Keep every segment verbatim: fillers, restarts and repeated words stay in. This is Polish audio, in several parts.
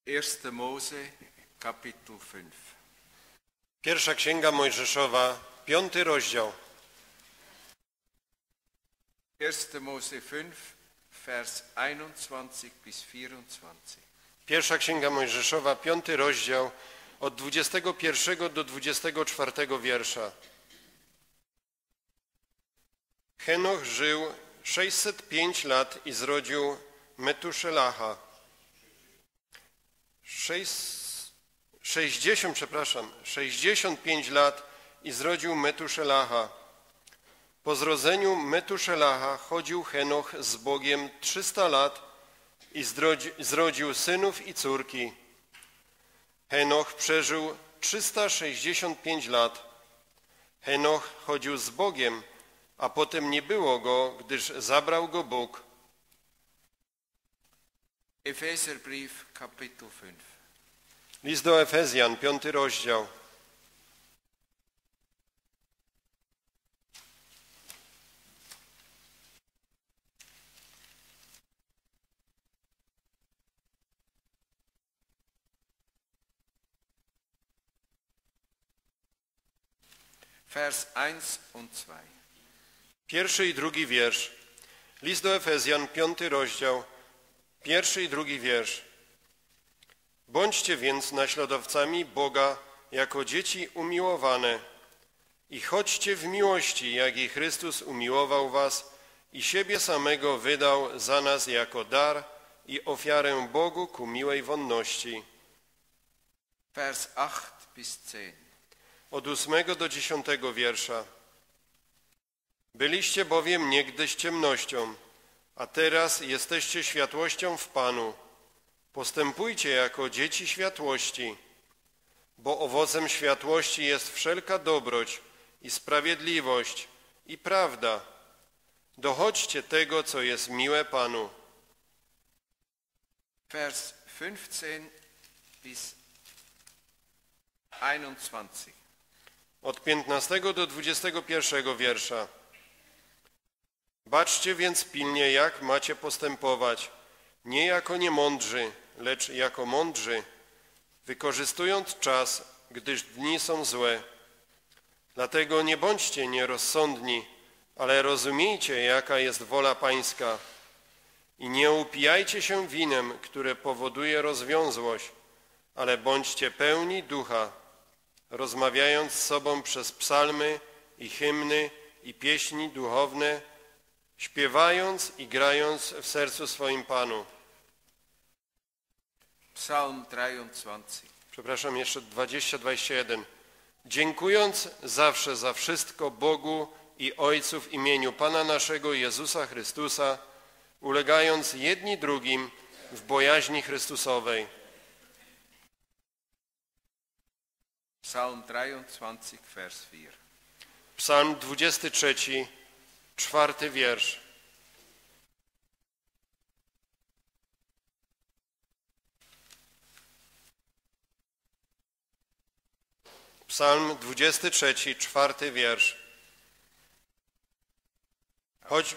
erster Mose, Kapitel fünf. Pierwsza Księga Mojżeszowa, piąty rozdział. erster Mose fünf, Vers einundzwanzig bis vierundzwanzig. Pierwsza Księga Mojżeszowa, piąty rozdział, od dwudziestego pierwszego do dwudziestego czwartego wiersza. Henoch żył sześćset pięć lat i zrodził Metuszelacha. sześćdziesiąt, przepraszam, sześćdziesiąt pięć lat i zrodził Metuszelacha. Po zrodzeniu Metuszelacha chodził Henoch z Bogiem trzysta lat i zrodził synów i córki. Henoch przeżył trzysta sześćdziesiąt pięć lat. Henoch chodził z Bogiem, a potem nie było go, gdyż zabrał go Bóg. Epheserbrief, Kapitel fünf. List do Efezjan, piąty rozdział. Vers eins und zwei. Pierwszy i drugi wiersz. List do Efezjan, piąty rozdział, pierwszy i drugi wiersz. Bądźcie więc naśladowcami Boga jako dzieci umiłowane i chodźcie w miłości, jak i Chrystus umiłował was i siebie samego wydał za nas jako dar i ofiarę Bogu ku miłej wonności. Vers acht bis zehn. Od ósmego do dziesiątego wiersza. Byliście bowiem niegdyś ciemnością, a teraz jesteście światłością w Panu. Postępujcie jako dzieci światłości, bo owocem światłości jest wszelka dobroć i sprawiedliwość i prawda. Dochodźcie tego, co jest miłe Panu. Vers fünfzehn bis einundzwanzig. Od piętnastego do dwudziestego pierwszego wiersza. Baczcie więc pilnie, jak macie postępować, nie jako niemądrzy, lecz jako mądrzy, wykorzystując czas, gdyż dni są złe. Dlatego nie bądźcie nierozsądni, ale rozumiejcie, jaka jest wola Pańska. I nie upijajcie się winem, które powoduje rozwiązłość, ale bądźcie pełni ducha, rozmawiając z sobą przez psalmy i hymny i pieśni duchowne, śpiewając i grając w sercu swoim Panu. Psalm dreiundzwanzig. Przepraszam, jeszcze dwadzieścia, dwadzieścia jeden. Dziękując zawsze za wszystko Bogu i Ojcu w imieniu Pana naszego Jezusa Chrystusa, ulegając jedni drugim w bojaźni Chrystusowej. Psalm dreiundzwanzig, Vers vier. Psalm dwudziesty trzeci, czwarty wiersz. Psalm dwudziesty trzeci, czwarty wiersz. Choć,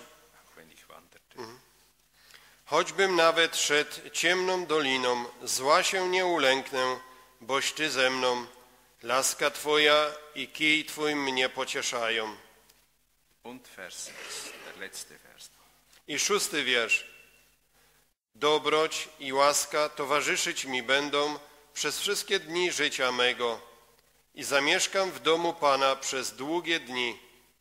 choćbym nawet szedł ciemną doliną, zła się nie ulęknę, boś Ty ze mną. Laska Twoja i kij Twój mnie pocieszają. Und Vers sechs, der letzte Vers. I szósty wiersz. Dobroć i łaska towarzyszyć mi będą przez wszystkie dni życia mego i zamieszkam w domu Pana przez długie dni.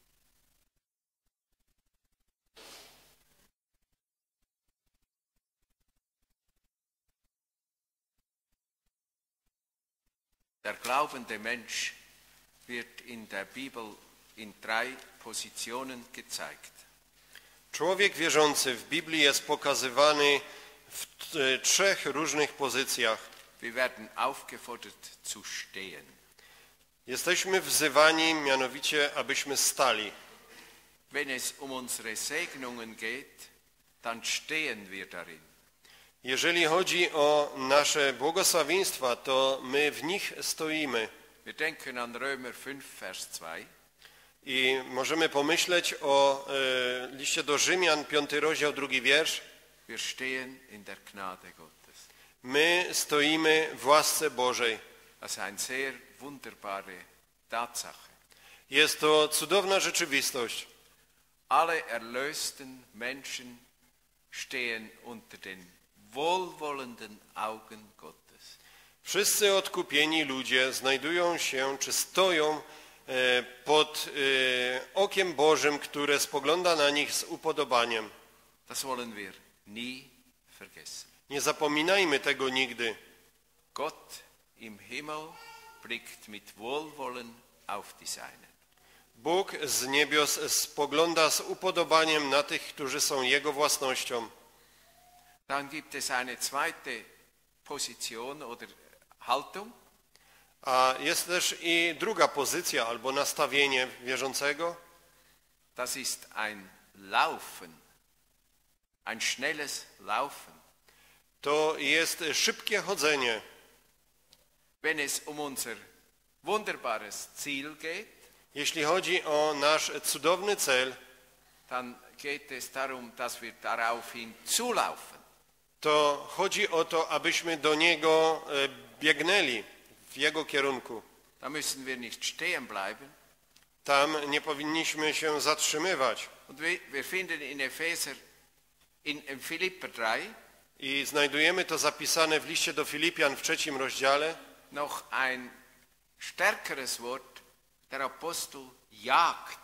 Der glaubende Mensch wird in der Bibel in drei Positionen gezeigt. Człowiek wierzący w Biblii jest pokazywany w t- trzech różnych pozycjach. Wir werden aufgefordert zu stehen. Jesteśmy wzywani mianowicie, abyśmy stali. Wenn es um unsere Segnungen geht, dann stehen wir darin. Jeżeli chodzi o nasze błogosławieństwa, to my w nich stoimy. Wir denken an Römer fünf, Vers zwei. I możemy pomyśleć o e, liście do Rzymian, piąty rozdział, drugi wiersz. Wir stehen in der Gnade Gottes. My stoimy w łasce Bożej. Also eine sehr wunderbare Tatsache. Jest to cudowna rzeczywistość. Alle erlösten Menschen stehen unter den wohlwollenden Augen Gottes. Wszyscy odkupieni ludzie znajdują się, czy stoją e, pod e, okiem Bożym, które spogląda na nich z upodobaniem. Das wollen wir nie vergessen. Nie zapominajmy tego nigdy. Gott im Himmel blickt mit Wohlwollen auf die Seinen. Bóg z niebios spogląda z upodobaniem na tych, którzy są Jego własnością. Dann gibt es eine zweite Position oder Haltung. A jest też i druga pozycja albo nastawienie wierzącego. Das ist ein Laufen, ein schnelles Laufen. To jest szybkie chodzenie. Wenn es um unser wunderbares Ziel geht, Jeśli chodzi o nasz cudowny cel, dann geht es darum, dass wir daraufhin zulaufen. to chodzi o to, abyśmy do Niego e, biegnęli w Jego kierunku. Da müssen wir nicht stehen bleiben. Tam nie powinniśmy się zatrzymywać. Und wir, wir finden in Epheser, in, in Philipper drei, I znajdujemy to zapisane w liście do Filipian w trzecim rozdziale. noch ein stärkeres Wort, der Apostel jagt.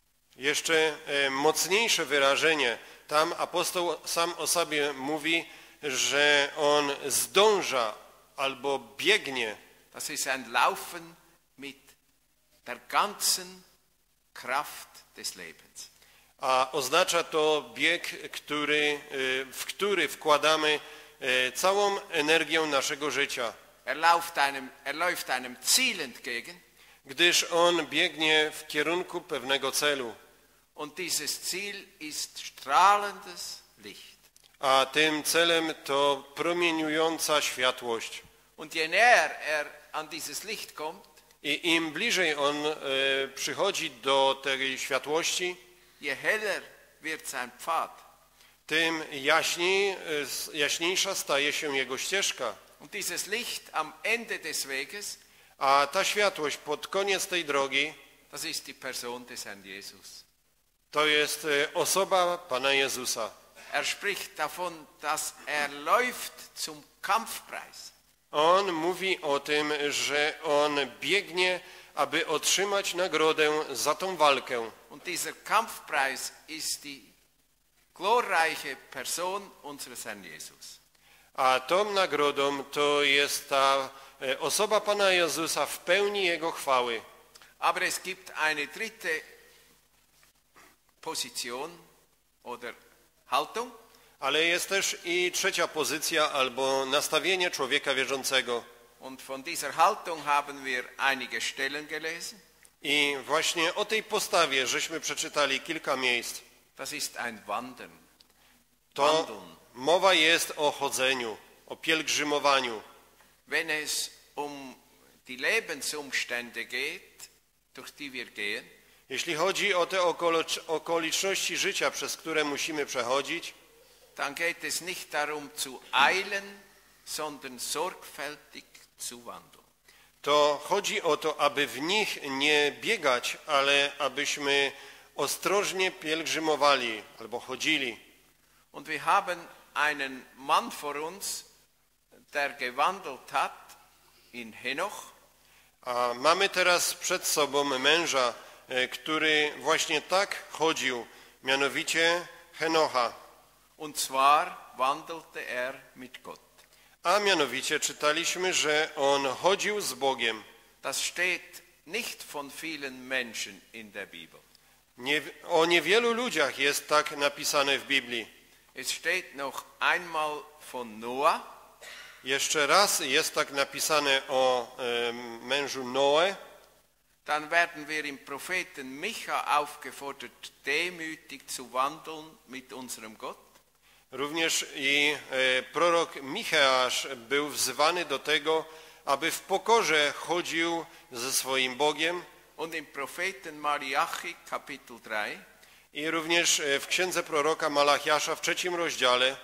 Jeszcze e, mocniejsze wyrażenie. Tam apostoł sam o sobie mówi, że on zdąża albo biegnie. Das ist ein Laufen mit der ganzen Kraft des Lebens. A oznacza to bieg, który, e, w który wkładamy e, całą energię naszego życia. Er läuft einem, er läuft einem Ziel entgegen Gdyż on biegnie w kierunku pewnego celu. und dieses Ziel ist strahlendes Licht. A tym celem to promieniująca światłość. Und je näher er an dieses Licht kommt, I im bliżej on e, przychodzi do tej światłości, je heller wird sein Pfad. tym jaśniej, e, jaśniejsza staje się jego ścieżka. Und dieses Licht am Ende des Weges, A ta światłość pod koniec tej drogi das ist die Person des Herrn Jesus. to jest e, osoba Pana Jezusa. Er spricht davon, dass er läuft zum Kampfpreis. On mówi o tym, że on biegnie, aby otrzymać nagrodę za tą walkę. Und dieser Kampfpreis ist die glorreiche Person unseres Herrn Jesus. A tą nagrodą to jest ta e, osoba Pana Jezusa w pełni Jego chwały. Aber es gibt eine dritte Position oder Haltung. Ale jest też i trzecia pozycja albo nastawienie człowieka wierzącego. Und von dieser Haltung haben wir einige Stellen gelesen. I właśnie o tej postawie żeśmy przeczytali kilka miejsc. Das ist ein Wandern. To Wandeln. mowa jest o chodzeniu, o pielgrzymowaniu. Wenn es um die Lebensumstände geht, durch die wir gehen, Jeśli chodzi o te okoliczności życia, przez które musimy przechodzić, dann geht es nicht darum zu eilen, sondern sorgfältig zu wandeln. to chodzi o to, aby w nich nie biegać, ale abyśmy ostrożnie pielgrzymowali albo chodzili. Und wir haben einen Mann vor uns, der gewandelt hat in Henoch. A mamy teraz przed sobą męża, e, który właśnie tak chodził, mianowicie Henocha. Und zwar wandelte er mit Gott. A mianowicie czytaliśmy, że on chodził z Bogiem. Das steht nicht von vielen Menschen in der Bibel. Nie, o niewielu ludziach jest tak napisane w Biblii. Es steht noch einmal von Noah. Jeszcze raz jest tak napisane o e, mężu Noe. Dann werden wir im Propheten Micha aufgefordert, demütig zu wandeln mit unserem Gott. Również i e, prorok Micheasz był wzywany do tego, aby w pokorze chodził ze swoim Bogiem. Und im Propheten Malachi, Kapitel drei, I również e, w księdze proroka Malachiasza w trzecim rozdziale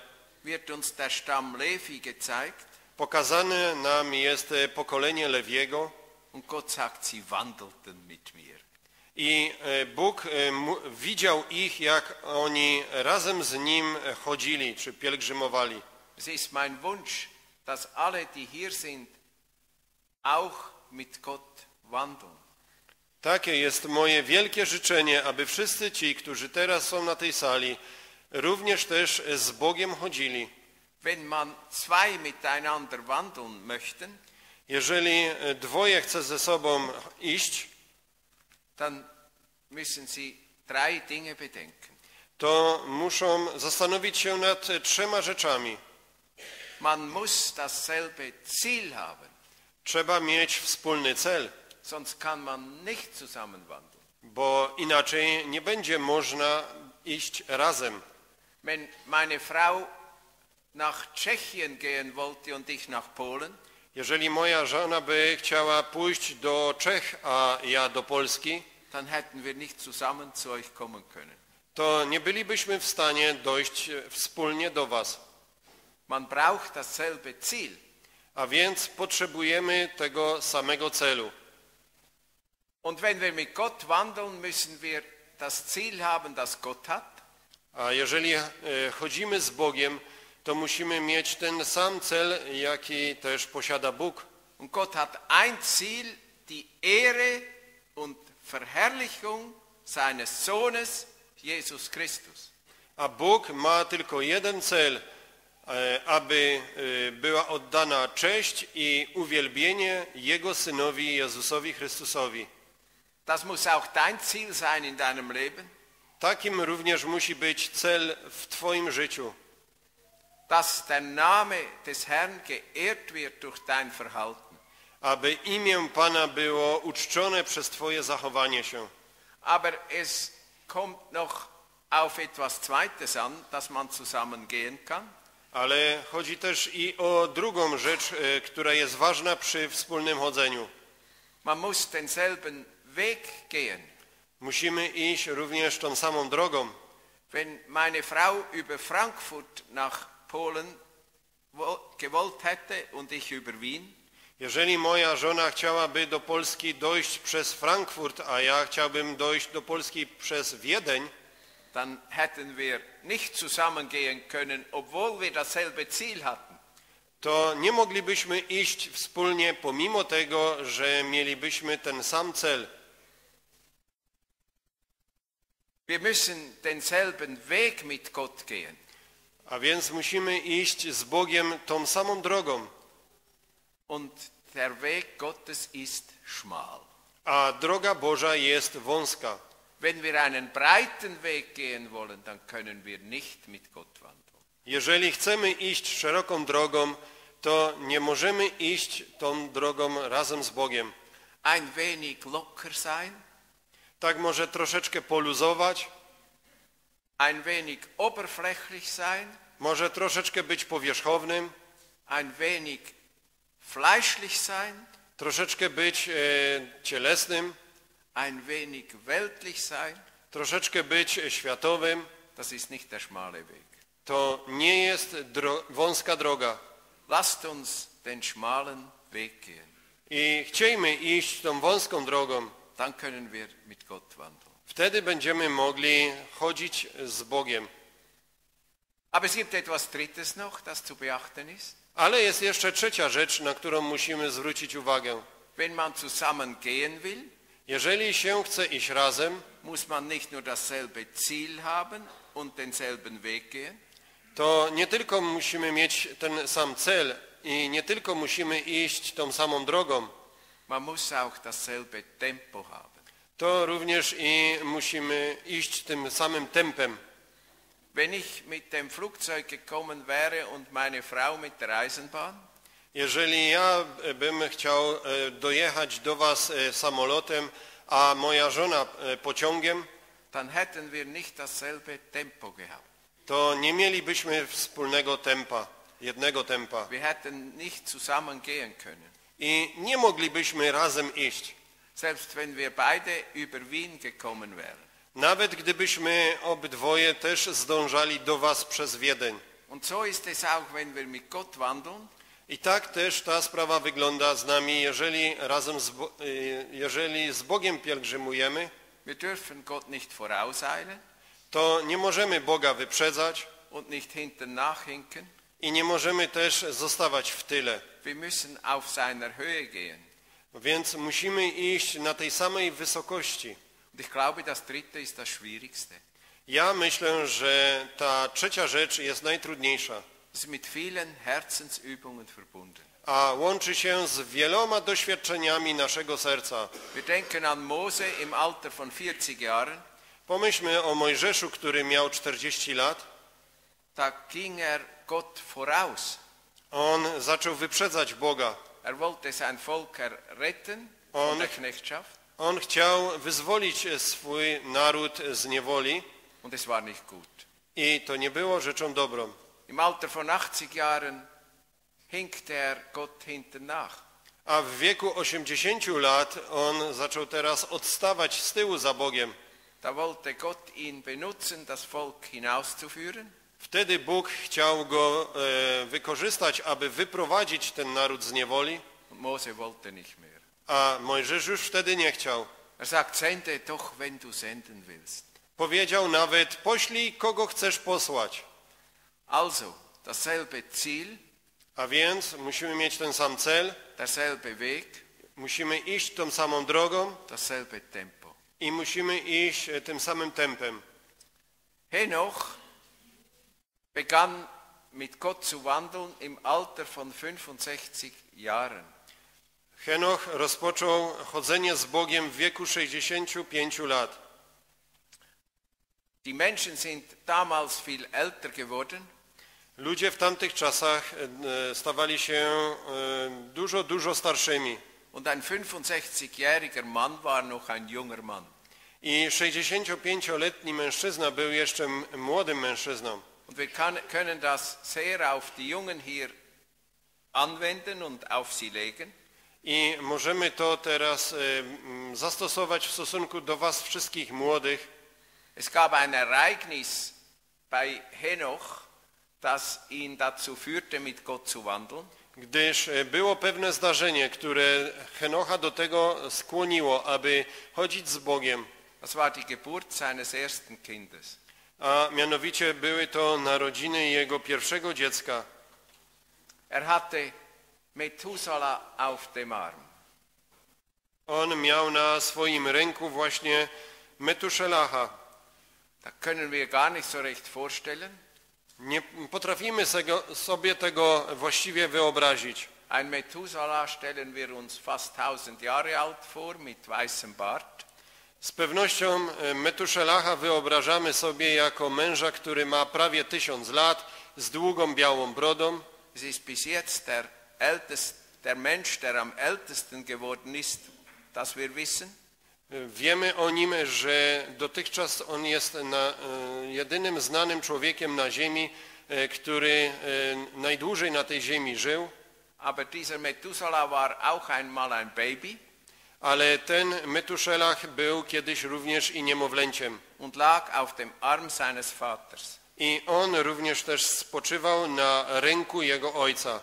wird uns der Stamm Levi gezeigt. Pokazane nam jest pokolenie Lewiego. Und Gott sagt, sie wandelten mit mir. I Bóg widział ich, jak oni razem z Nim chodzili, czy pielgrzymowali. Es ist mein Wunsch, dass alle, die hier sind, auch mit Gott wandeln. Takie jest moje wielkie życzenie, aby wszyscy ci, którzy teraz są na tej sali, również też z Bogiem chodzili. Wenn man zwei miteinander wandeln möchten, jeżeli dwoje chce ze sobą iść, dann müssen sie drei Dinge bedenken. to muszą zastanowić się nad trzema rzeczami. Man muss dasselbe Ziel haben, Trzeba mieć wspólny cel, sonst kann man nicht zusammen wandeln. bo inaczej nie będzie można iść razem. Wenn meine Frau nach Tschechien gehen wollte und ich nach Polen, Jeżeli moja żona by chciała pójść do Czech, a ja do Polski, dann hätten wir nicht zusammen zu euch kommen können. to nie bylibyśmy w stanie dojść wspólnie do was. Man braucht dasselbe Ziel. A więc potrzebujemy tego samego celu. Und wenn wir mit Gott wandeln, müssen wir das Ziel haben, das Gott hat. A jeżeli e, chodzimy z Bogiem, to musimy mieć ten sam cel, jaki też posiada Bóg. Und Gott hat ein Ziel, die Ehre und Verherrlichung seines Sohnes, Jesus Christus. A Bóg ma tylko jeden cel, e, aby e, była oddana cześć i uwielbienie Jego Synowi Jezusowi Chrystusowi. Das muss auch dein Ziel sein in deinem Leben. Takim również musi być cel w Twoim życiu. Dass der Name des Herrn geehrt wird durch dein Verhalten. Aby imię Pana było uczczone przez Twoje zachowanie się. Aber es kommt noch auf etwas Zweites an, dass man zusammen gehen kann. Ale chodzi też i o drugą rzecz, e, która jest ważna przy wspólnym chodzeniu. Man muss denselben Weg gehen. Musimy iść również tą samą drogą. Wenn meine Frau über Frankfurt nach Polen gewollt hätte und ich über Wien, Jeżeli moja żona chciałaby do Polski dojść przez Frankfurt, a ja chciałbym dojść do Polski przez Wiedeń, dann hätten wir nicht zusammengehen können, obwohl wir dasselbe Ziel hatten. to nie moglibyśmy iść wspólnie, pomimo tego, że mielibyśmy ten sam cel. Wir müssen denselben Weg mit Gott gehen. A więc musimy iść z Bogiem tą samą drogą. Und der Weg Gottes ist schmal. A droga Boża jest wąska. Wenn wir einen breiten Weg gehen wollen, dann können wir nicht mit Gott wandeln. Jeżeli chcemy iść szeroką drogą, to nie możemy iść tą drogą razem z Bogiem. Ein wenig locker sein, Tak może troszeczkę poluzować, ein wenig oberflächlich sein, może troszeczkę być powierzchownym, ein wenig fleischlich sein, troszeczkę być e, cielesnym, ein wenig weltlich sein. troszeczkę być światowym. Das ist nicht der schmale Weg. To nie jest dro- wąska droga. Lasst uns den schmalen Weg gehen. I chciejmy iść tą wąską drogą. Dann können wir mit Gott wandeln. Wtedy będziemy mogli chodzić z Bogiem. Aber es gibt etwas Drittes noch, das zu beachten ist. Ale jest jeszcze trzecia rzecz, na którą musimy zwrócić uwagę. Wenn man zusammen gehen will, Jeżeli się chce iść razem, muss man nicht nur dasselbe Ziel haben und denselben Weg gehen, to nie tylko musimy mieć ten sam cel i nie tylko musimy iść tą samą drogą, man muss auch dasselbe Tempo haben. to również i musimy iść tym samym tempem. Wenn ich mit dem Flugzeug gekommen wäre und meine Frau mit der Eisenbahn, Jeżeli ja bym chciał e, dojechać do was e, samolotem, a moja żona e, pociągiem, dann hätten wir nicht dasselbe Tempo gehabt. to nie mielibyśmy wspólnego tempa, jednego tempa. Wir hätten nicht zusammen gehen können. I nie moglibyśmy razem iść. Selbst wenn wir beide über Wien gekommen wären. Nawet gdybyśmy obydwoje też zdążali do was przez Wiedeń. Und so ist es auch, wenn wir mit Gott wandeln. I tak też ta sprawa wygląda z nami, jeżeli razem z, Bo- y, jeżeli z Bogiem pielgrzymujemy, Wir dürfen Gott nicht vorauseilen to nie możemy Boga wyprzedzać und nicht hinten nachhinken. i nie możemy też zostawać w tyle. Wir müssen auf seiner Höhe gehen. Więc musimy iść na tej samej wysokości. Und ich glaube, das dritte ist das Schwierigste. Ja myślę, że ta trzecia rzecz jest najtrudniejsza, Es ist mit vielen Herzensübungen verbunden. a łączy się z wieloma doświadczeniami naszego serca. Wir denken an Mose im Alter von vierzig Jahren. Pomyślmy o Mojżeszu, który miał czterdzieści lat. Da ging er Gott voraus. On zaczął wyprzedzać Boga. Er wollte sein Volk retten On- von der Knechtschaft. On chciał wyzwolić swój naród z niewoli Und es war nicht gut. i to nie było rzeczą dobrą. Im Alter von achtzig Jahren hinkte er Gott hinten nach. A w wieku osiemdziesięciu lat on zaczął teraz odstawać z tyłu za Bogiem. Da wollte Gott ihn benutzen, das Volk hinauszuführen. Wtedy Bóg chciał go e, wykorzystać, aby wyprowadzić ten naród z niewoli, Und Mose wollte nicht mehr. a Mojżesz już wtedy nie chciał. Er sagt, sende doch, wenn du senden willst. Powiedział nawet, poślij kogo chcesz posłać. Also, dasselbe Ziel, A więc musimy mieć ten sam cel, derselbe Weg, musimy iść tą samą drogą dasselbe Tempo. i musimy iść e, tym samym tempem. Henoch begann mit Gott zu wandeln im Alter von fünfundsechzig Jahren. Henoch rozpoczął chodzenie z Bogiem w wieku sześćdziesięciu pięciu lat. Die Menschen sind damals viel älter geworden. Ludzie w tamtych czasach e, stawali się e, dużo, dużo starszymi. Und ein fünfundsechzigjähriger Mann war noch ein junger Mann. I sześćdziesięciopięcioletni mężczyzna był jeszcze m- młodym mężczyzną. Und wir kann, können das sehr auf die Jungen hier anwenden und auf sie legen. I możemy to teraz e, m, zastosować w stosunku do was wszystkich młodych. Es gab ein Ereignis bei Henoch, das ihn dazu führte, mit Gott zu wandeln. Gdyż e, było pewne zdarzenie, które Henocha do tego skłoniło, aby chodzić z Bogiem. Das war die Geburt seines ersten Kindes. A mianowicie były to narodziny jego pierwszego dziecka. Er hatte Methuselah auf dem Arm. On miał na swoim ręku właśnie Metuszelacha. Da können wir gar nicht so recht vorstellen. Nie potrafimy sego- sobie tego właściwie wyobrazić. Ein Methuselah stellen wir uns fast tausend Jahre alt vor, mit weißem Bart. Z pewnością e, Metuszelacha wyobrażamy sobie jako męża, który ma prawie tysiąc lat, z długą białą brodą. Es ist bis jetzt der, ältest, der Mensch, der am ältesten geworden ist, das wir wissen. E, Wiemy o nim, że dotychczas on jest na, e, jedynym znanym człowiekiem na ziemi, e, który e, najdłużej na tej ziemi żył. Aber dieser Methuselah war auch einmal ein Baby Ale ten Metuszelach był kiedyś również i niemowlęciem. und lag auf dem Arm seines Vaters. I on również też spoczywał na ręku jego ojca.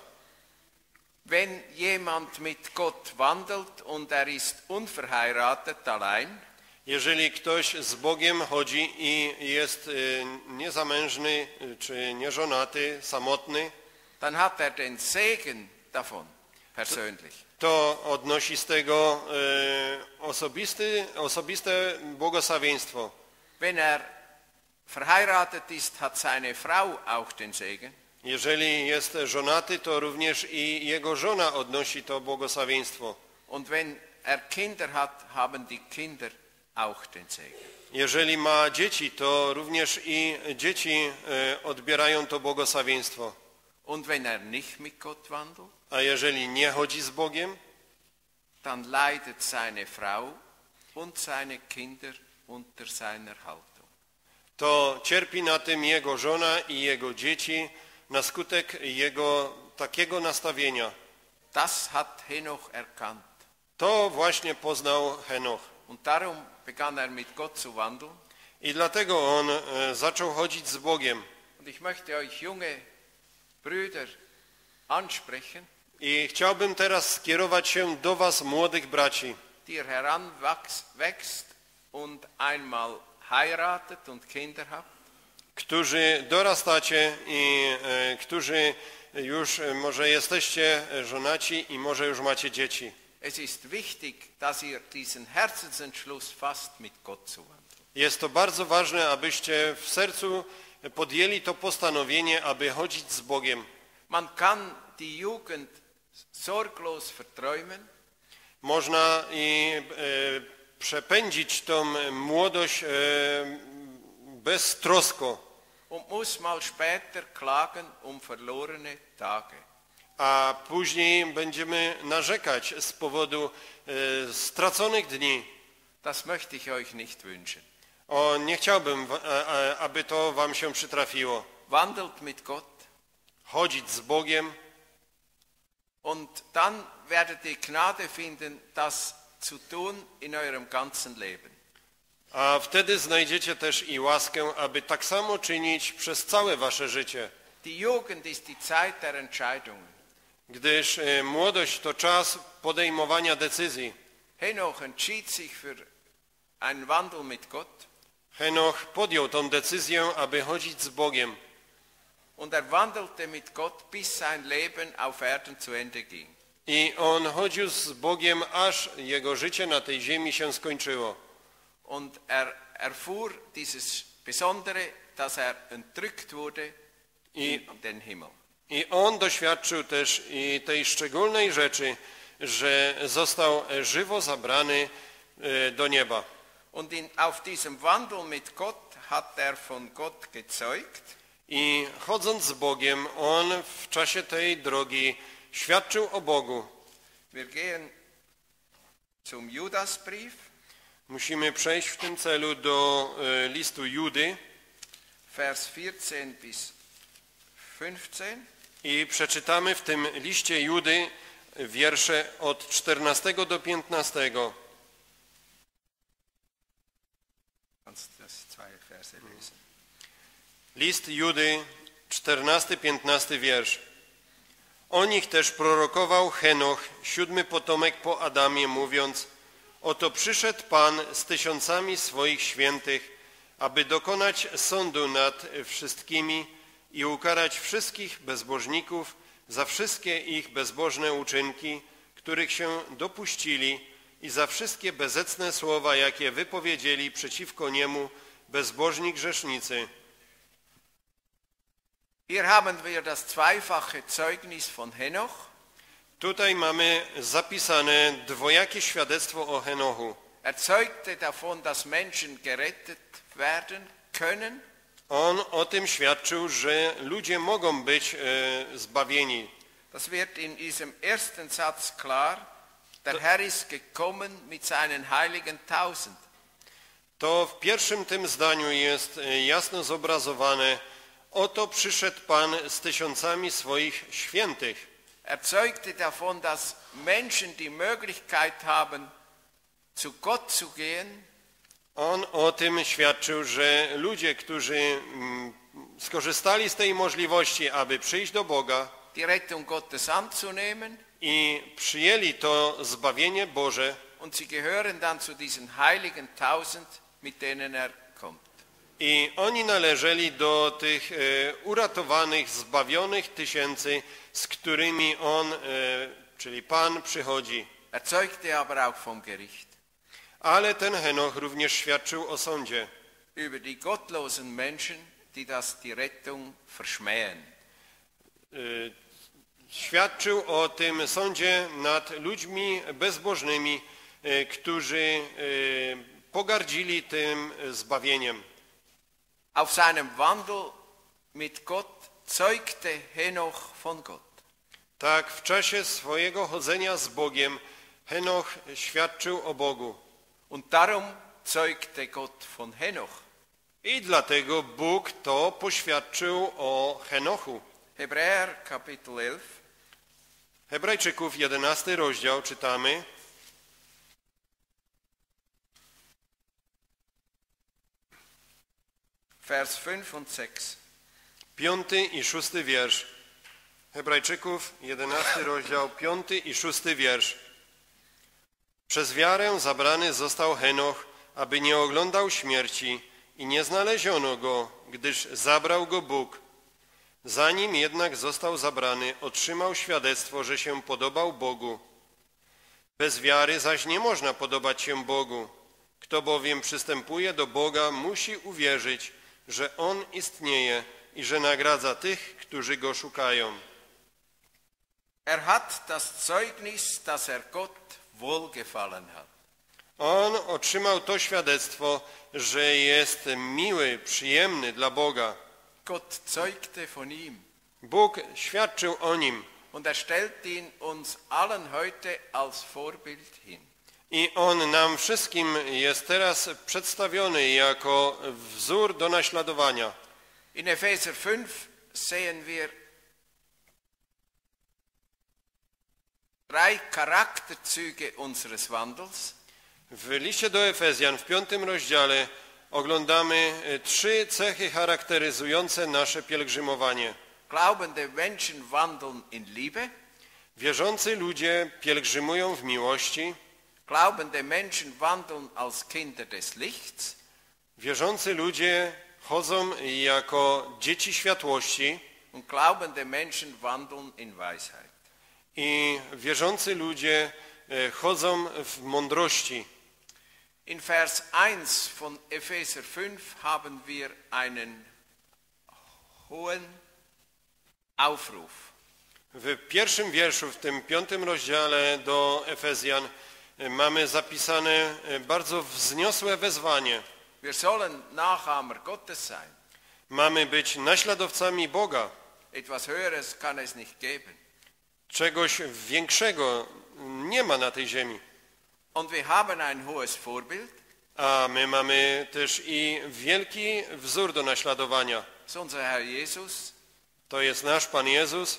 Wenn jemand mit Gott wandelt und er ist unverheiratet allein, Jeżeli ktoś z Bogiem chodzi i jest y, niezamężny y, czy nieżonaty, samotny, dann hat er den Segen davon persönlich. to odnosi z tego y, osobisty, osobiste błogosławieństwo. Wenn er verheiratet ist, hat seine Frau auch den Segen. Jeżeli jest żonaty, to również i jego żona odnosi to błogosławieństwo. Und wenn er Kinder hat, haben die Kinder auch den Segen. Jeżeli ma dzieci, to również i dzieci y, odbierają to błogosławieństwo. Und wenn er nicht mit Gott wandelt, A jeżeli nie chodzi z Bogiem, dann leidet seine Frau und seine Kinder unter seiner Haltung. to cierpi na tym jego żona i jego dzieci na skutek jego takiego nastawienia. Das hat Henoch erkannt. To właśnie poznał Henoch. Und darum begann er mit Gott zu wandeln. I dlatego on e, zaczął chodzić z Bogiem. Und ich möchte euch junge Brüder ansprechen, I chciałbym teraz skierować się do was, młodych braci, die ihr heranwächst und einmal heiratet und Kinder habt. którzy dorastacie i e, którzy już e, może jesteście żonaci i może już macie dzieci. Es ist wichtig, dass ihr diesen Herzensentschluss fasst, mit Gott zu wandeln. Jest to bardzo ważne, abyście w sercu podjęli to postanowienie, aby chodzić z Bogiem. Man kann die Jugend sorglos verträumen. Można i e, przepędzić tą młodość e, beztrosko, Und muss mal später klagen um verlorene Tage. a później będziemy narzekać z powodu e, straconych dni. Das möchte ich euch nicht wünschen. O, nie chciałbym, w- a- a- aby to wam się przytrafiło. Wandelt mit Gott Chodzić z Bogiem und dann werdet ihr Gnade finden, das zu tun in eurem ganzen Leben. a wtedy znajdziecie też i łaskę, aby tak samo czynić przez całe wasze życie. Die Jugend ist die Zeit der Entscheidungen. Gdyż e, młodość to czas podejmowania decyzji. Henoch entschied sich für einen Wandel mit Gott Henoch podjął tą decyzję, aby chodzić z Bogiem. und er wandelte mit Gott, bis sein Leben auf Erden zu Ende ging. I on chodził z Bogiem, aż jego życie na tej ziemi się skończyło. Und er erfuhr dieses Besondere, dass er entrückt wurde I, in den Himmel. I on doświadczył też i tej szczególnej rzeczy, że został żywo zabrany e, do nieba. Und in, auf diesem Wandel mit Gott hat er von Gott gezeugt. I chodząc z Bogiem, on w czasie tej drogi świadczył o Bogu. Wir gehen zum Judasbrief, Musimy przejść w tym celu do e, listu Judy Vers vierzehn bis fünfzehn. i przeczytamy w tym liście Judy wiersze od czternastego do piętnastego. Kannst du das zwei Verse lesen? List Judy, czternasty piętnasty wiersz. O nich też prorokował Henoch, siódmy potomek po Adamie, mówiąc: oto przyszedł Pan z tysiącami swoich świętych, aby dokonać sądu nad wszystkimi i ukarać wszystkich bezbożników za wszystkie ich bezbożne uczynki, których się dopuścili, i za wszystkie bezecne słowa, jakie wypowiedzieli przeciwko niemu bezbożni grzesznicy. Hier haben wir das zweifache Zeugnis von Henoch. Tutaj mamy zapisane dwojakie świadectwo o Henochu. Er zeugte davon, dass Menschen gerettet werden können. On o tym świadczył, że ludzie mogą być e, zbawieni. Das wird in diesem ersten Satz klar. Der Herr ist gekommen mit seinen heiligen Tausend. To w pierwszym tym zdaniu jest e, jasno zobrazowane: oto przyszedł Pan z tysiącami swoich świętych. Er zeugte davon, dass Menschen die Möglichkeit haben, zu Gott zu gehen, On o tym świadczył, że ludzie, którzy mm, skorzystali z tej możliwości, aby przyjść do Boga die Rettung Gottes anzunehmen, i przyjęli to zbawienie Boże, und sie gehören dann zu diesen heiligen Tausend, mit denen er kommt. i oni należeli do tych e, uratowanych, zbawionych tysięcy, z którymi On, e, czyli Pan, przychodzi. Er zeugte aber auch vom Gericht Ale ten Henoch również świadczył o sądzie über die gottlosen Menschen, die das die Rettung verschmähen. e, świadczył o tym sądzie nad ludźmi bezbożnymi, e, którzy e, pogardzili tym zbawieniem. Auf seinem Wandel mit Gott zeugte Henoch von Gott. Tak, w czasie swojego chodzenia z Bogiem Henoch świadczył o Bogu. Und darum zeugte Gott von Henoch. I dlatego Bóg to poświadczył o Henochu. Hebräer Kapitel elf, Hebrajczyków jedenasty rozdział czytamy: Vers fünf und sechs. piąty i szósty wiersz. Hebrajczyków, jedenasty rozdział, piąty i szósty wiersz. Przez wiarę zabrany został Henoch, aby nie oglądał śmierci i nie znaleziono go, gdyż zabrał go Bóg. Zanim jednak został zabrany, otrzymał świadectwo, że się podobał Bogu. Bez wiary zaś nie można podobać się Bogu. Kto bowiem przystępuje do Boga, musi uwierzyć, że On istnieje i że nagradza tych, którzy Go szukają. Er hat das Zeugnis, dass er Gott wohlgefallen hat. On otrzymał to świadectwo, że jest miły, przyjemny dla Boga. Gott zeugte von ihm. Bóg świadczył o nim. Und er stellt ihn uns allen heute als Vorbild hin. I On nam wszystkim jest teraz przedstawiony jako wzór do naśladowania. In Epheser fünf sehen wir drei Charakterzüge unseres Wandels. W liście do Efezjan w piątym rozdziale oglądamy trzy cechy charakteryzujące nasze pielgrzymowanie. Glaubende Menschen wandeln in Liebe. Wierzący ludzie pielgrzymują w miłości. Glaubende Menschen wandeln als Kinder des Lichts. Wierzący ludzie chodzą jako dzieci światłości. Und glaubende Menschen wandeln in Weisheit. I wierzący ludzie chodzą w mądrości. In Vers eins von Epheser fünf haben wir einen hohen Aufruf. W pierwszym wierszu, w tym piątym rozdziale do Efezjan mamy zapisane bardzo wzniosłe wezwanie. Wir sollen Nachahmer Gottes sein. Mamy być naśladowcami Boga. Etwas Höheres kann es nicht geben. Czegoś większego nie ma na tej ziemi. Und wir haben ein hohes Vorbild. A my mamy też i wielki wzór do naśladowania. Das ist unser Herr Jesus, To jest nasz Pan Jezus,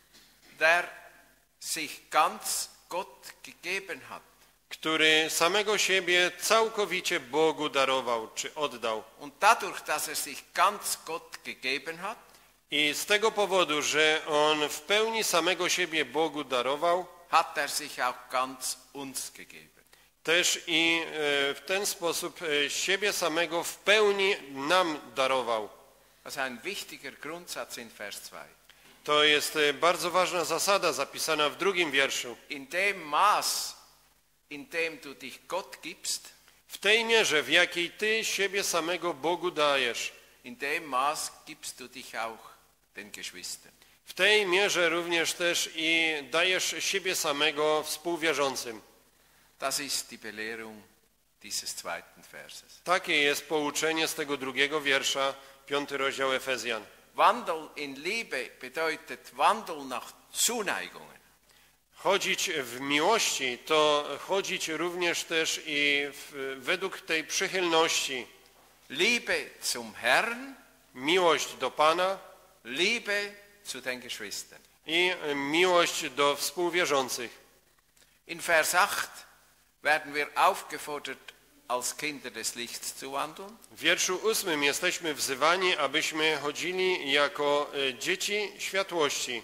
der sich ganz Gott gegeben hat. który samego siebie całkowicie Bogu darował, czy oddał. Und dadurch, dass er sich ganz Gott gegeben hat, I z tego powodu, że On w pełni samego siebie Bogu darował, hat er sich auch ganz uns gegeben. też i w ten sposób siebie samego w pełni nam darował. Das ist ein wichtiger Grundsatz in Vers zwei. To jest bardzo ważna zasada zapisana w drugim wierszu. In dem Maß, in dem du dich Gott gibst, W tej mierze, w jakiej Ty siebie samego Bogu dajesz, in dem Maß gibst du dich auch den Geschwistern. w tej mierze również też i dajesz siebie samego współwierzącym. Das ist die Belehrung dieses zweiten Verses. Takie jest pouczenie z tego drugiego wiersza, piąty rozdział Efezjan. Wandel in Liebe bedeutet Wandel nach Zuneigungen. Chodzić w miłości to chodzić również też i w, według tej przychylności. Liebe zum Herrn, Miłość do Pana Liebe zu den Geschwistern. i miłość do współwierzących. In Vers acht werden wir aufgefordert, als Kinder des Lichts zu wandeln. W wierszu ósmym jesteśmy wzywani, abyśmy chodzili jako dzieci światłości.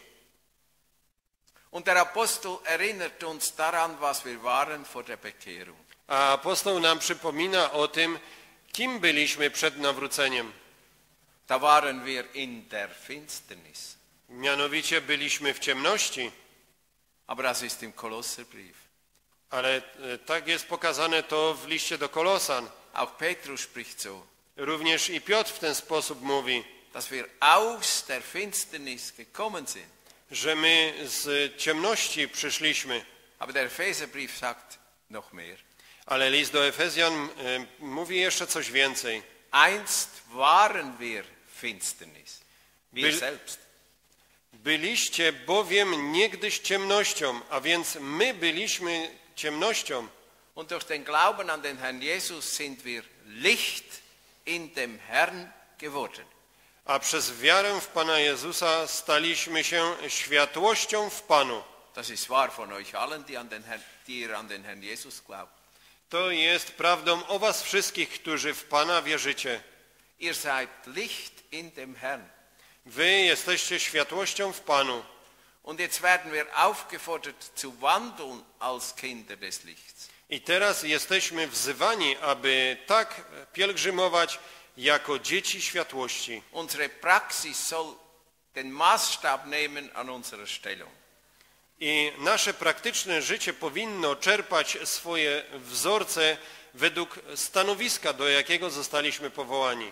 Und der Apostel erinnert uns daran, was wir waren vor der Bekehrung. A apostoł nam przypomina o tym, kim byliśmy przed nawróceniem. Da waren wir in der Finsternis. Mianowicie byliśmy w ciemności, Aber das ist im Kolosserbrief. ale tak jest pokazane to w liście do Kolosan. Auch Petrus spricht so, Również i Piotr w ten sposób mówi, dass wir aus der Finsternis gekommen sind. że my z ciemności przyszliśmy. Aber der Epheserbrief sagt noch mehr. Ale list do Efezjan e, mówi jeszcze coś więcej. Einst waren wir Finsternis, wir Byl- selbst. Byliście bowiem niegdyś ciemnością, a więc my byliśmy ciemnością. Und durch den Glauben an den Herrn Jesus sind wir Licht in dem Herrn geworden. A przez wiarę w Pana Jezusa staliśmy się światłością w Panu. Das ist wahr von euch allen, die, an den Herrn, die ihr an den Herrn Jesus glaubt. To jest prawdą o was wszystkich, którzy w Pana wierzycie. Ihr seid Licht in dem Herrn. Wy jesteście światłością w Panu. Und jetzt werden wir aufgefordert zu wandeln als Kinder des Lichts. I teraz jesteśmy wzywani, aby tak pielgrzymować jako dzieci światłości. Unsere Praxis soll den Maßstab nehmen an unserer Stellung. I nasze praktyczne życie powinno czerpać swoje wzorce według stanowiska, do jakiego zostaliśmy powołani.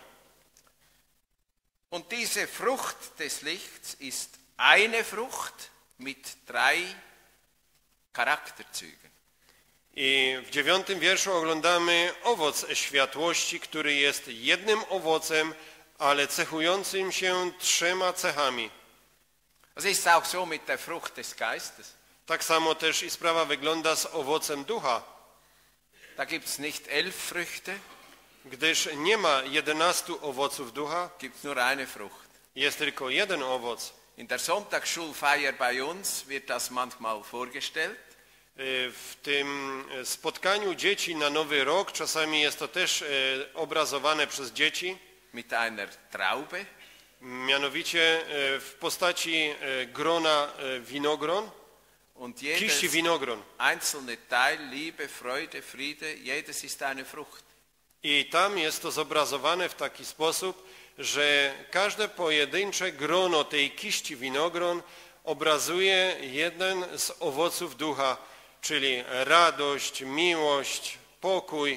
Und diese Frucht des Lichts ist eine Frucht mit drei Charakterzügen. I w dziewiątym wierszu oglądamy owoc światłości, który jest jednym owocem, ale cechującym się trzema cechami. Das ist auch so mit der Frucht des Geistes. Tak samo też i sprawa wygląda z owocem ducha. Da gibt es nicht elf Früchte, Gdyż nie ma jedenastu owoców ducha, gibt es nur eine Frucht. jest tylko jeden owoc. In der Sonntagsschulfeier bei uns wird das manchmal vorgestellt. W tym spotkaniu dzieci na Nowy Rok czasami jest to też obrazowane przez dzieci, Mit einer Traube. mianowicie w postaci grona winogron, Und kiści jedes winogron. einzelne Teil, Liebe, Freude, Friede, jedes ist eine Frucht. I tam jest to zobrazowane w taki sposób, że każde pojedyncze grono tej kiści winogron obrazuje jeden z owoców ducha, czyli radość, miłość, pokój.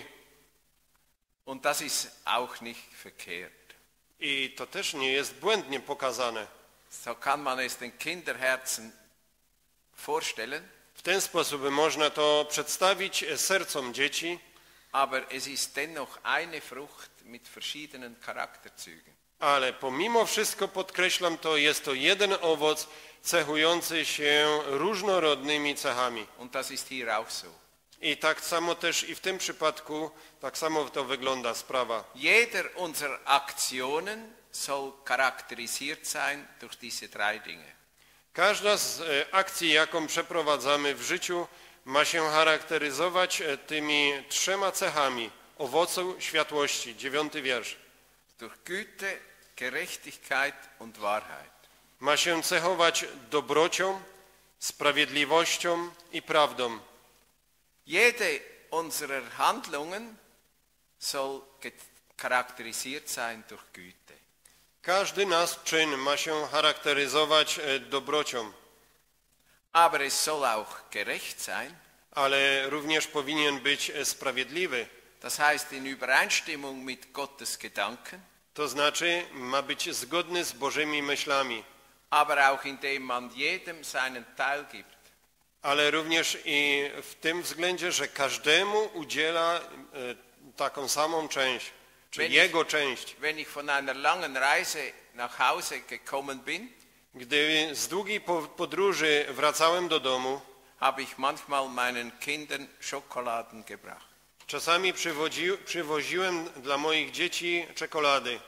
Und das ist auch nicht verkehrt. I to też nie jest błędnie pokazane. So kann man es den Kinderherzen vorstellen, W ten sposób można to przedstawić sercom dzieci, aber es ist dennoch eine Frucht mit verschiedenen Charakterzügen. ale pomimo wszystko podkreślam to, jest to jeden owoc cechujący się różnorodnymi cechami. Und das ist hier auch so. I tak samo też i w tym przypadku, tak samo to wygląda sprawa. Jeder unserer Aktionen soll charakterisiert sein durch diese drei Dinge. Każda z e, akcji, jaką przeprowadzamy w życiu, ma się charakteryzować e, tymi trzema cechami owocu światłości. Dziewiąty wiersz. Durch Güte, Gerechtigkeit und Wahrheit. Ma się cechować dobrocią, sprawiedliwością i prawdą. Jede unserer Handlungen soll charakterisiert sein durch Güte. Każdy nasz czyn ma się charakteryzować e, dobrocią, Aber es soll auch gerecht sein, ale również powinien być e, sprawiedliwy. das heißt in Übereinstimmung mit Gottes Gedanken, To znaczy ma być zgodny z Bożymi myślami, aber auch indem man jedem seinen Teil gibt. ale również i w tym względzie, że każdemu udziela e, taką samą część, czy Wenn jego ich, część. wenn ich von einer langen Reise nach Hause gekommen bin, Gdy z długiej po- podróży wracałem do domu, habe ich manchmal meinen Kindern Schokoladen gebracht. czasami przywozi, przywoziłem dla moich dzieci czekolady.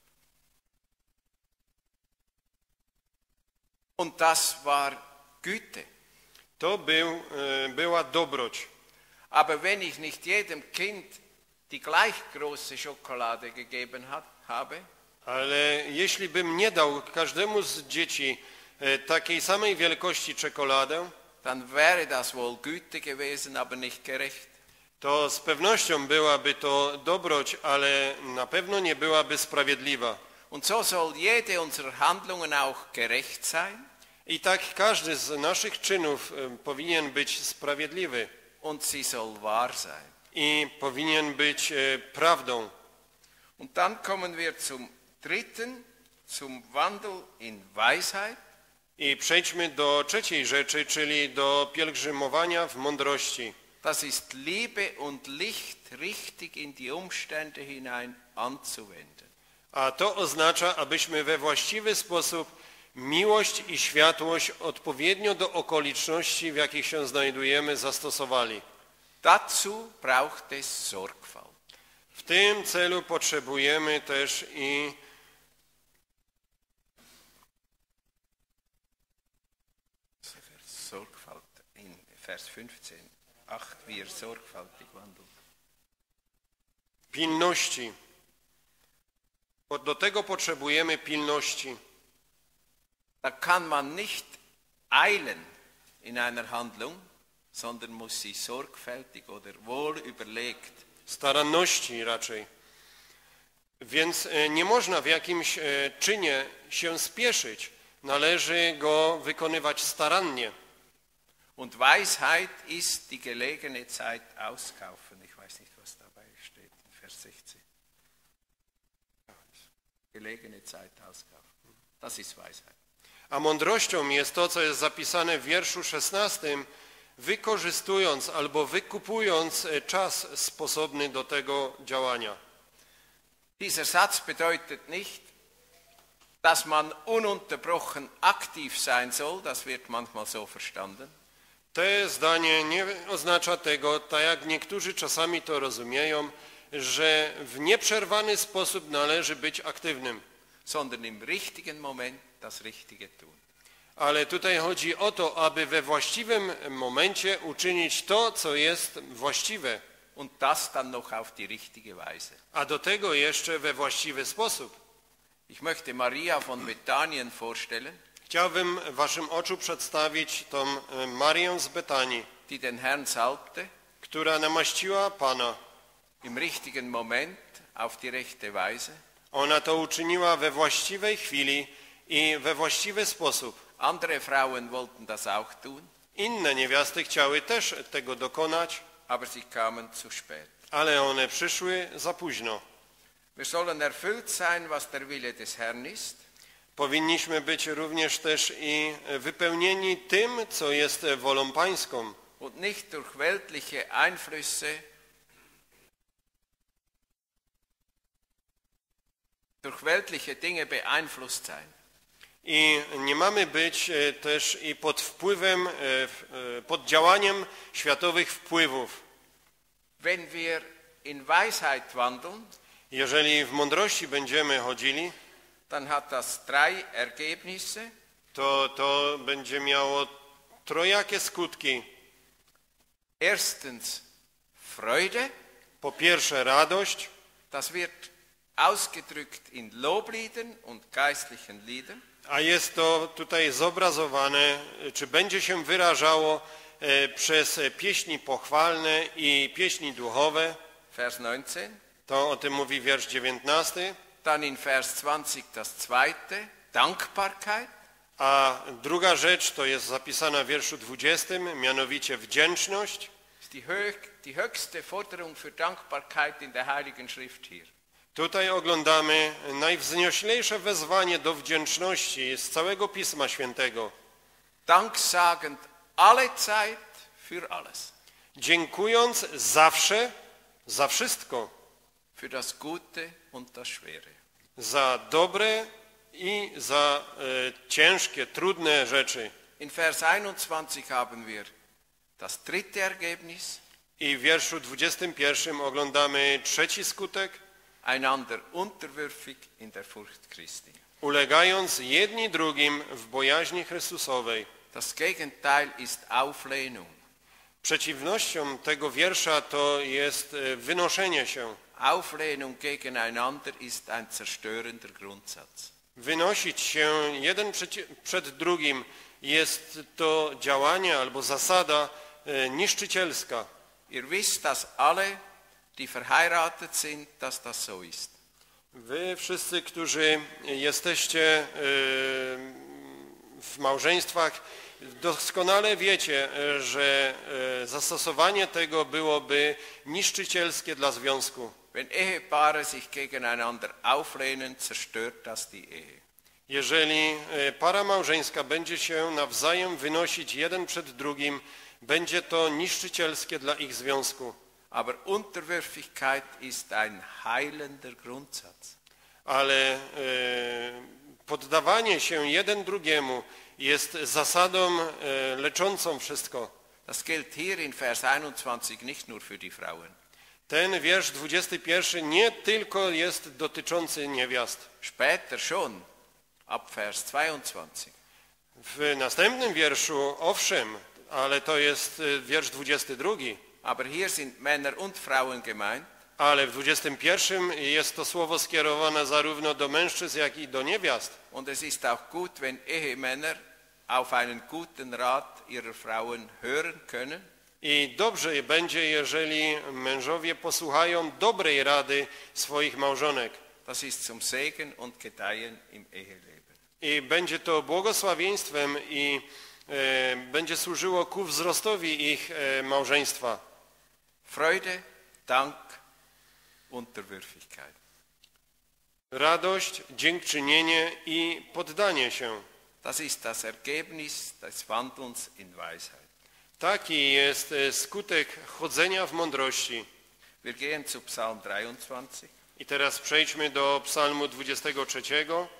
Und das war Güte. To był, e, była dobroć. Aber wenn ich nicht jedem Kind die gleich große Schokolade gegeben hat, habe, Ale jeśli bym nie dał każdemu z dzieci e, takiej samej wielkości czekoladę, dann wäre das wohl Güte gewesen, aber nicht gerecht. to z pewnością byłaby to dobroć, ale na pewno nie byłaby sprawiedliwa. Und so soll jede unserer Handlungen auch gerecht sein I tak każdy z naszych czynów e, powinien być sprawiedliwy und sie soll wahr sein. i powinien być e, prawdą. Und dann kommen wir zum dritten, zum Wandel in Weisheit. I przejdźmy do trzeciej rzeczy, czyli do pielgrzymowania w mądrości. Das ist Liebe und Licht richtig in die Umstände hinein anzuwenden. A to oznacza, abyśmy we właściwy sposób miłość i światłość odpowiednio do okoliczności, w jakich się znajdujemy, zastosowali. Dazu braucht es Sorgfalt. W tym celu potrzebujemy też i Sorgfalt in Vers fünfzehn. Ach, wir sorgfältig wandeln. pilności. Bo do tego potrzebujemy pilności. Da kann man nicht eilen in einer Handlung, sondern muss sie sorgfältig oder wohl überlegt. Staranności raczej. Więc e, nie można w jakimś e, czynie się spieszyć. Należy go wykonywać starannie. Und Weisheit ist die gelegene Zeit auskaufen. Ich weiß nicht, was dabei steht in Vers sechzehn. Gelegene Zeit auskaufen. Das ist Weisheit. A mądrością jest to, co jest zapisane w wierszu szesnastym, wykorzystując albo wykupując czas sposobny do tego działania. Dieser Satz bedeutet nicht, dass man ununterbrochen aktiv sein soll. Das wird manchmal so verstanden. To zdanie nie oznacza tego, tak jak niektórzy czasami to rozumieją, że w nieprzerwany sposób należy być aktywnym. Sondern im richtigen Moment das Richtige tun. Ale tutaj chodzi o to, aby we właściwym momencie uczynić to, co jest właściwe. Und das dann noch auf die richtige Weise. A do tego jeszcze we właściwy sposób. Ich möchte Maria von Bethanien vorstellen, Chciałbym waszym oczu przedstawić tą Marię z Betanii, die den Herrn salbte, która namaściła Pana. im richtigen Moment auf die rechte Weise. Ona to uczyniła we właściwej chwili i we właściwy sposób. Andere Frauen wollten das auch tun, Inne niewiasty chciały też tego dokonać, aber sie kamen zu spät. ale one przyszły za późno. Wir sollen erfüllt sein, was der Wille des Herrn ist, Powinniśmy być również też i wypełnieni tym, co jest wolą Pańską, und nicht durch weltliche Einflüsse, durch weltliche Dinge beeinflusst sein. i nie mamy być e, też i pod wpływem, e, e, pod działaniem światowych wpływów. Wenn wir in Weisheit wandeln, Jeżeli w mądrości będziemy chodzili, dann hat das drei Ergebnisse. to to będzie miało trojakie skutki. Erstens Freude, Po pierwsze radość, das wird ausgedrückt in Lobliedern und geistlichen Liedern. a jest to tutaj zobrazowane, czy będzie się wyrażało e, przez pieśni pochwalne i pieśni duchowe. Vers neunzehn. To o tym mówi wiersz dziewiętnasty. Dann in Vers zwanzig das zweite, Dankbarkeit. A druga rzecz to jest zapisana w wierszu dwudziestym, mianowicie wdzięczność. Ist die, höch, die höchste Forderung für Dankbarkeit in der Heiligen Schrift hier. Tutaj oglądamy najwznioślejsze wezwanie do wdzięczności z całego Pisma Świętego. Danksagend alle Zeit für alles. Dziękując zawsze za wszystko, Für das Gute und das Schwere. za dobre i za e, ciężkie, trudne rzeczy. In Vers einundzwanzig haben wir das dritte Ergebnis. I w wierszu dwudziestym pierwszym oglądamy trzeci skutek. Einander unterwürfig in der Furcht Christi. Ulegając jedni drugim w bojaźni Chrystusowej. Das Gegenteil ist Auflehnung. Przeciwnością tego wiersza to jest e, wynoszenie się. Auflehnung gegeneinander ist ein zerstörender Grundsatz. Wynosić się jeden przeci- przed drugim jest to działanie albo zasada e, niszczycielska. Ihr wisst, dass alle, die verheiratet sind, dass das so ist. Wy wszyscy, którzy jesteście e, w małżeństwach, doskonale wiecie, e, że e, zastosowanie tego byłoby niszczycielskie dla związku. Wenn Ehepaare sich gegeneinander auflehnen, zerstört das die Ehe. Jeżeli e, para małżeńska będzie się nawzajem wynosić jeden przed drugim, będzie to niszczycielskie dla ich związku. Aber Unterwürfigkeit ist ein heilender Grundsatz. Ale e, poddawanie się jeden drugiemu jest zasadą e, leczącą wszystko. Das gilt hier in Vers einundzwanzig nicht nur für die Frauen. Ten wiersz dwudziesty pierwszy nie tylko jest dotyczący niewiast. Später schon, ab Vers zweiundzwanzig. W następnym wierszu, owszem, ale to jest e, wiersz dwudziesty drugi. Aber hier sind Männer und Frauen gemeint. Ale w dwudziestym pierwszym jest to słowo skierowane zarówno do mężczyzn, jak i do niewiast. Und es ist auch gut, wenn Ehemänner auf einen guten Rat ihrer Frauen hören können. I dobrze będzie, jeżeli mężowie posłuchają dobrej rady swoich małżonek. Das ist zum Segen und Gedeihen im Eheleben. I będzie to błogosławieństwem i e, będzie służyło ku wzrostowi ich e, małżeństwa. Freude, Dank, Unterwürfigkeit. Radość, dziękczynienie i poddanie się. Das ist das Ergebnis des Wandelns in Weisheit. Taki jest e, skutek chodzenia w mądrości. Wir gehen zu Psalm dreiundzwanzig. I teraz przejdźmy do psalmu dwudziestego trzeciego.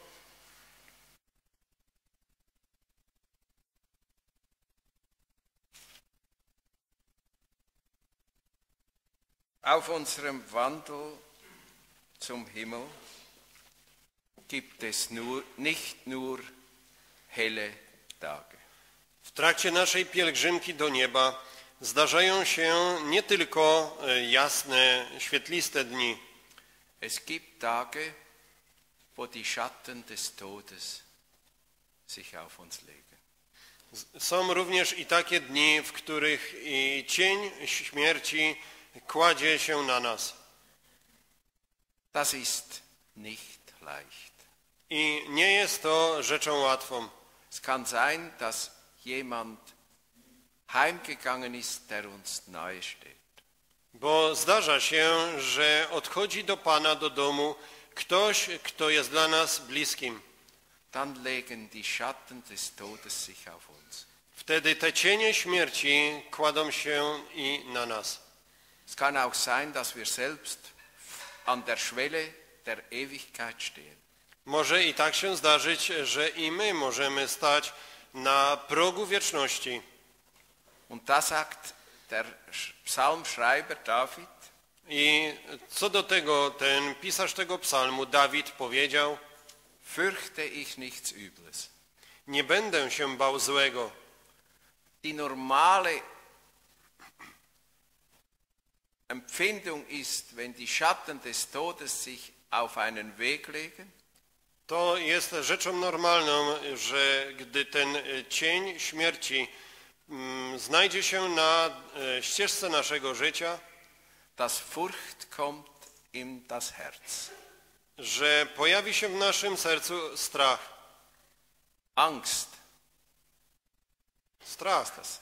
Auf unserem Wandel zum Himmel gibt es nur, nicht nur helle Tage. W trakcie naszej pielgrzymki do nieba zdarzają się nie tylko e, jasne, świetliste dni. Es gibt Tage, wo die Schatten des Todes sich auf uns legen. Są również i takie dni, w których i cień śmierci kładzie się na nas. Das ist nicht leicht. I nie jest to rzeczą łatwą. Es kann sein, dass jemand heimgegangen ist, der uns nahe steht. Bo zdarza się, że odchodzi do Pana do domu ktoś, kto jest dla nas bliskim. Dann legen die Schatten des Todes sich auf uns. Wtedy te cienie śmierci kładą się i na nas. Es kann auch sein, dass wir selbst an der Schwelle der Ewigkeit stehen. Może i tak się zdarzyć, że i my możemy stać na progu wieczności. Und da sagt der Psalmschreiber David, I co do tego ten pisarz tego psalmu, Dawid, powiedział: fürchte ich nichts Übles. Nie będę się bał złego. Die normale Empfindung ist, wenn die Schatten des Todes sich auf einen Weg legen, To jest rzeczą normalną, że gdy ten cień śmierci mm, znajdzie się na e, ścieżce naszego życia, dass Furcht kommt in das Herz. że pojawi się w naszym sercu strach. Angst. Strach. Das.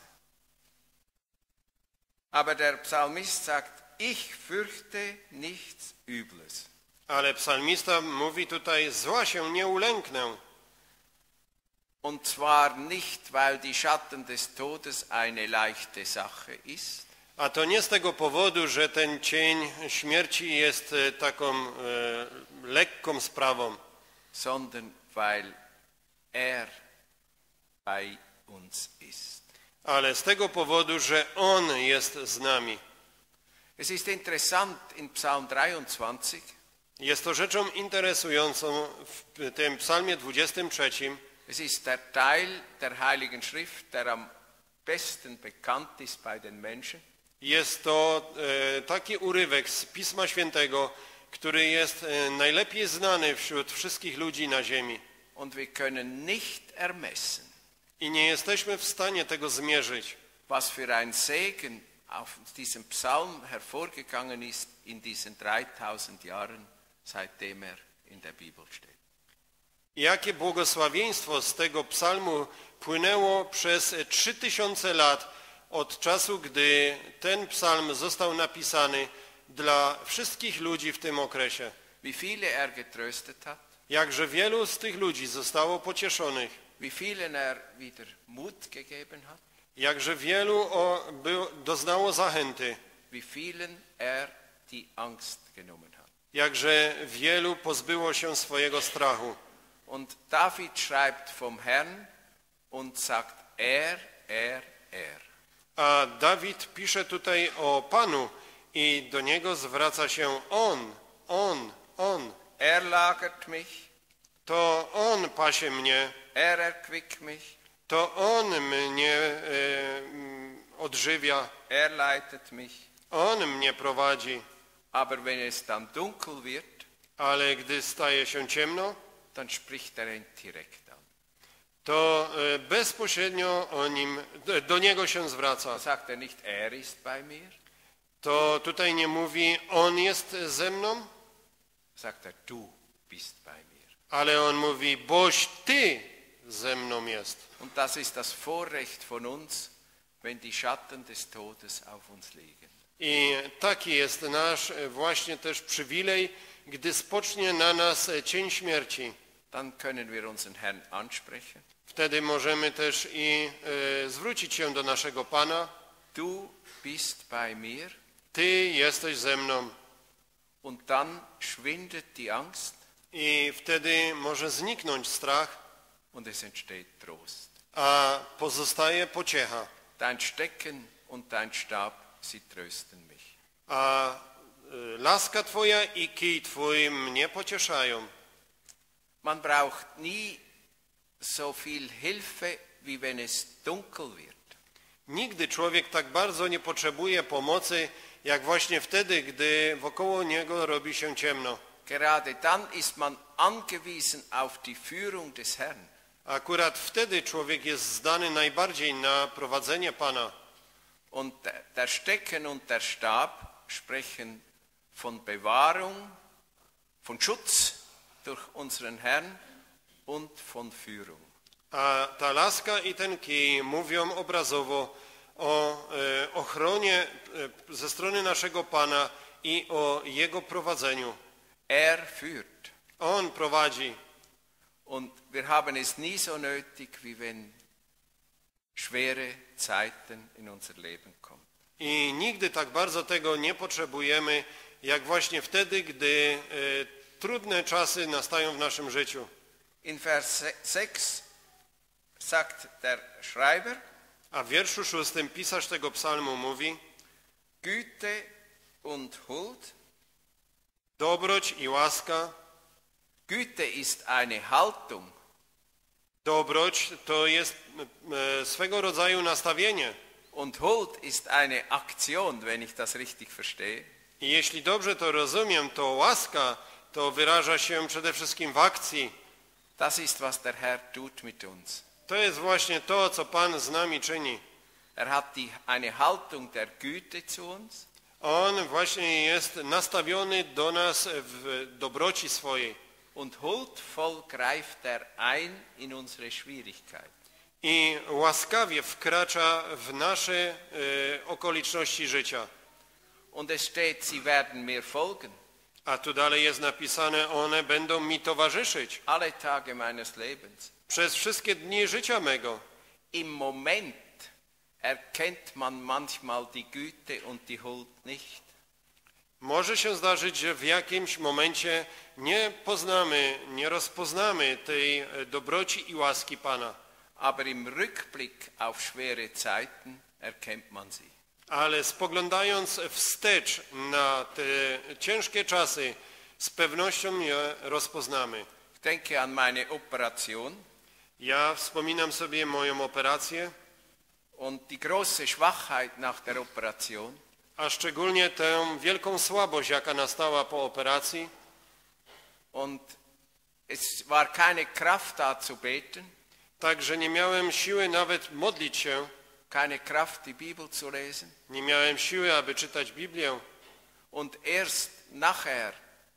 Aber der Psalmist sagt, ich fürchte nichts Übles. Ale psalmista mówi tutaj: zła się nie ulęknę. Und zwar nicht, weil die Schatten des Todes eine leichte Sache ist, A to nie z tego powodu, że ten cień śmierci jest e, taką e, lekką sprawą, sondern weil er bei uns ist. ale z tego powodu, że On jest z nami. Es ist interessant in Psalm dreiundzwanzig, Jest to rzeczą interesującą w tym psalmie dwudziestym trzecim. es ist der Teil der Heiligen Schrift, der am besten bekannt ist bei den Menschen. Jest to e, taki urywek z Pisma Świętego, który jest e, najlepiej znany wśród wszystkich ludzi na ziemi. Und wir können nicht ermessen, I nie jesteśmy w stanie tego zmierzyć. was für ein Segen auf diesem Psalm hervorgegangen ist in diesen dreitausend Jahren, seitdem er in der Bibel steht. Jakie błogosławieństwo z tego psalmu płynęło przez trzy tysiące lat od czasu, gdy ten psalm został napisany dla wszystkich ludzi w tym okresie. Wie viele er getröstet hat, Jakże wielu z tych ludzi zostało pocieszonych. wie vielen er wieder Mut gegeben hat, Jakże wielu o, był, doznało zachęty. wie vielen er die Angst genommen hat. Jakże wielu pozbyło się swojego strachu. Und David schreibt vom Herrn und sagt er, er, er. A Dawid pisze tutaj o Panu i do Niego zwraca się On, On, On. Er lagert mich, To On pasie mnie, er erquickt mich, to On mnie e, odżywia, er leitet mich. On mnie prowadzi. Aber wenn es dann dunkel wird, Ale gdy staje się ciemno, dann spricht er ihn direkt an. to e, bezpośrednio o nim, do- do niego się zwraca. Da sagt er nicht, er ist bei mir, To tutaj nie mówi, on jest ze mną, sagt er, du bist bei mir. ale on mówi, boś ty ze mną jest. Und das ist das Vorrecht von uns, wenn die Schatten des Todes auf uns liegen. I taki jest nasz e, właśnie też przywilej, gdy spocznie na nas e, cień śmierci. Dann können wir unseren Herrn ansprechen. Wtedy możemy też i e, zwrócić się do naszego Pana. Du bist bei mir. Ty jesteś ze mną. Und dann schwindet die Angst I wtedy może zniknąć strach, und es entsteht Trost. a pozostaje pociecha. Dein Stecken und dein Stab, sie trösten mich. A e, laska Twoja i kij Twój mnie pocieszają. Man braucht nie so viel Hilfe, wie wenn es dunkel wird. Nigdy człowiek tak bardzo nie potrzebuje pomocy, jak właśnie wtedy, gdy wokoło niego robi się ciemno. Gerade dann ist man angewiesen auf die Führung des Herrn. Akurat wtedy człowiek jest zdany najbardziej na prowadzenie Pana. Und der Stecken und der Stab sprechen von Bewahrung, von Schutz durch unseren Herrn und von Führung. A ta laska i ten kij mówią obrazowo o e, ochronie e, ze strony naszego Pana i o Jego prowadzeniu. Er führt. On prowadzi. Und wir haben es nie so nötig, wie wenn schwere Zeiten in unser Leben kommen. I nigdy tak bardzo tego nie potrzebujemy, jak właśnie wtedy, gdy e, trudne czasy nastają w naszym życiu. In Vers sechs sagt der Schreiber, A w wierszu szóstym pisarz tego psalmu mówi: Güte und Huld. dobroć i łaska. Güte ist eine Haltung. Dobroć to jest e, swego rodzaju nastawienie. Und Huld ist eine Aktion, wenn ich das richtig verstehe. I jeśli dobrze to rozumiem, to łaska to wyraża się przede wszystkim w akcji. Das ist, was der Herr tut mit uns. To jest właśnie to, co Pan z nami czyni. Er hat die, eine Haltung der Güte zu uns. On właśnie jest nastawiony do nas w dobroci swojej. Und huldvoll greift er ein in unsere Schwierigkeit. I łaskawie wkracza w nasze e, okoliczności życia. Und es steht, sie werden mir folgen. A tu dalej jest napisane, one będą mi towarzyszyć Alle Tage meines Lebens. przez wszystkie dni życia mego. Im Moment erkennt man manchmal die Güte und die Huld nicht. Może się zdarzyć, że w jakimś momencie nie poznamy, nie rozpoznamy tej e, dobroci i łaski Pana. Aber im Rückblick auf schwere Zeiten erkennt man sie. Ale spoglądając wstecz na te ciężkie czasy, z pewnością je rozpoznamy. Ich denke an meine Operation Ja wspominam sobie moją operację, und die große Schwachheit nach der Operation. a szczególnie tę wielką słabość, jaka nastała po operacji. Und es war keine Kraft da zu beten, Tak, że nie miałem siły nawet modlić się, keine Kraft die Bibel zu lesen. nie miałem siły, aby czytać Biblię. Und erst nachher,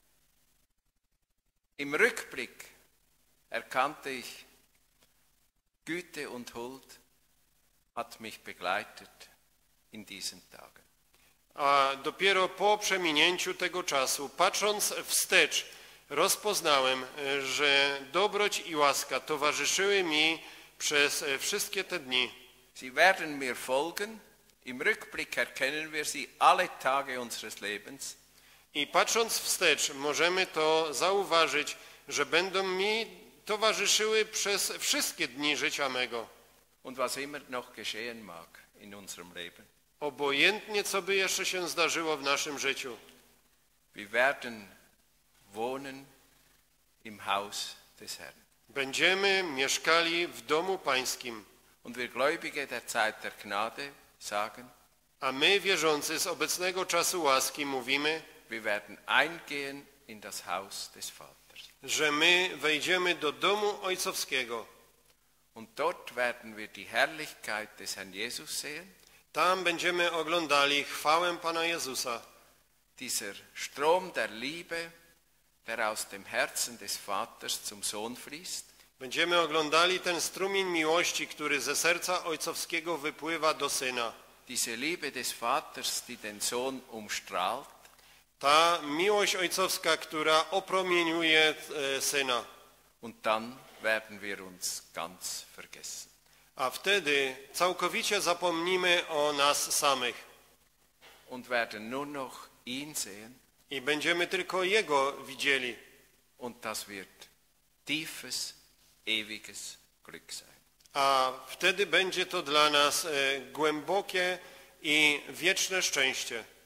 im Rückblick, erkannte ich, Güte und Huld hat mich begleitet in diesen Tagen. A dopiero po przeminięciu tego czasu, patrząc wstecz, rozpoznałem, że dobroć i łaska towarzyszyły mi przez wszystkie te dni. Sie werden mir folgen. Im Rückblick erkennen wir sie alle Tage unseres Lebens. I patrząc wstecz, możemy to zauważyć, że będą mi towarzyszyły przez wszystkie dni życia mego. Und was immer noch geschehen mag in unserem Leben. Obojętnie, co by jeszcze się zdarzyło w naszym życiu. Wir werden wohnen im Haus des Herrn. Będziemy mieszkali w domu Pańskim. Und wir Gläubige der Zeit der Gnade sagen, A my, wierzący z obecnego czasu łaski, mówimy, wir werden eingehen in das Haus des Vaters. że my wejdziemy do domu ojcowskiego. Und dort werden wir die Herrlichkeit des Herrn Jesus sehen. Tam będziemy oglądali chwałę Pana Jezusa. Dieser Strom der Liebe, der aus dem Herzen des Vaters zum Sohn fließt. Będziemy oglądali ten strumień miłości, który ze serca ojcowskiego wypływa do Syna. Diese Liebe des Vaters, die den Sohn umstrahlt. Ta miłość ojcowska, która opromieniuje e, Syna. Und dann werden wir uns ganz vergessen. A wtedy całkowicie zapomnimy o nas samych. Und werden nur noch ihn sehen. I będziemy tylko Jego widzieli. Und das wird tiefes, ewiges Glück sein. A wtedy będzie to dla nas e, głębokie i wieczne szczęście.